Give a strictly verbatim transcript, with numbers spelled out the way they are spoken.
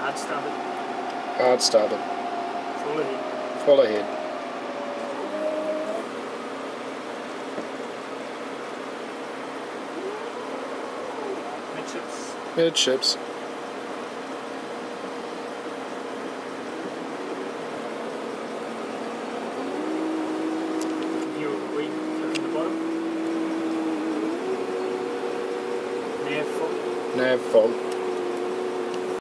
Hard started. Hard started. Full ahead. Full ahead. Midships. Midships. You're weak, click in the bottom. Nav full. Nav full.